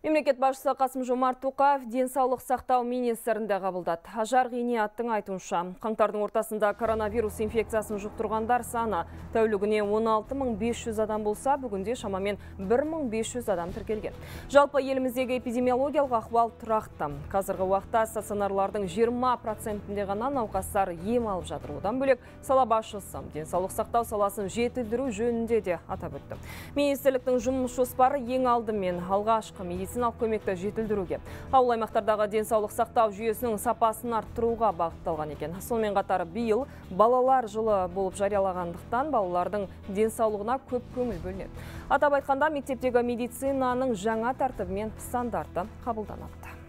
Мемлекет басшысы Қасым-Жомарт Тоқаев денсаулық сақтау министрінде қабылдады. Ажар Ғиниаттың айтуынша, қаңтардың ортасында коронавирус инфекциясын жұқтырғандар саны тәулігіне 16.500 адам болса, бүгінде шамамен 1500 адам тіркелген. Жалпы еліміздегі эпидемиологиялық ахуал тұрақты. Қазіргі уақытта стационарлардың 20%-інде ғана науқастар ем алып жатыр. Одан бөлек сала басшысы денсаулық сақтау саласын жетілдіру жөнінде де атап өтті. Министрліктің жұмыс жоспары ең алдымен алғашқы медициналық көмекті жетілдіруге, ауыл аймақтардағы денсаулық сақтау жүйесінің сапасын арттыруға бағытталған екен. Сонымен қатар биыл балалар жылы болып жариялағандықтан балалардың денсаулығына көп көңіл бөлінеді. Атап айтқанда мектептегі медицинаның жаңа тәртібі мен стандарты қабылданады.